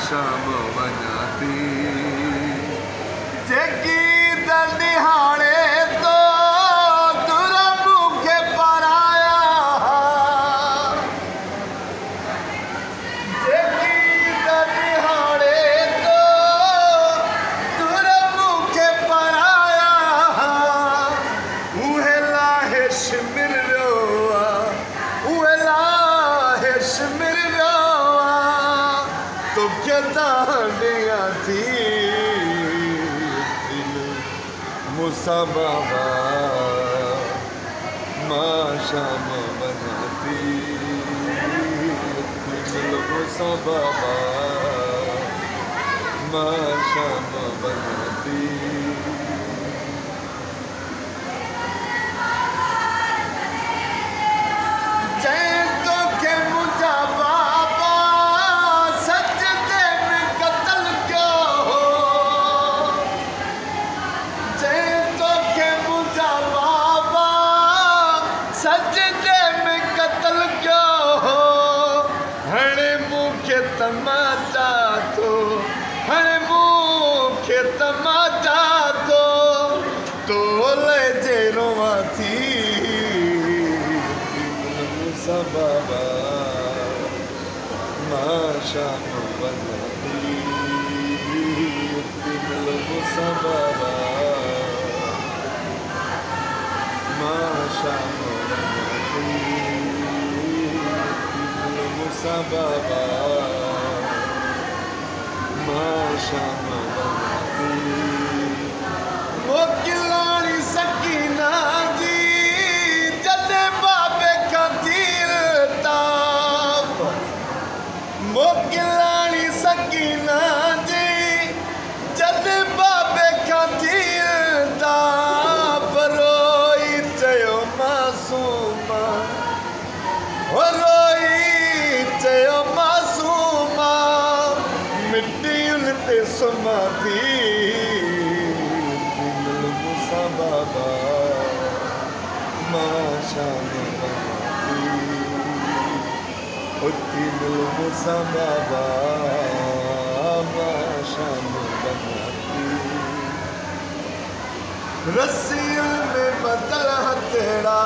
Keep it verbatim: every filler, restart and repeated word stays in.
शाम वञाती जेकी दहाड़े तो तुर मूंखे पराया जेकी दहाड़े तो तुर मूंखे पराया उहे लाहे शिमिर रोआ उहे लाहे शिमिर रोआ तोखे दांडिया थी मुसा बाबा मां शाम वञाती मुसा बाबा मां शाम वञाती सजदे में कत्ल क्यों हो हणे मूंखे तमाचा थो हणे मूंखे तमाचा थो तोले जे रोवां थी मुसा बाबा मां शाम वञाती मुसा बाबा मां शाम मुसा बाबा मां शाम वञाती मोकिलाणी सकीना जी जॾहिं बाबे खां तीर ताप मोकिलाणी सकीना जी जॾहिं बाबे खां तीर ताप रोई चयो मासूमा हो रोई चयो मासूमा मिट्टी उन ते सुम्हां थी मुसा बाबा मां शाम वञाती उथी मुसा बाबा मां शाम वञाती रस्सियुनि में बदल हथेड़ा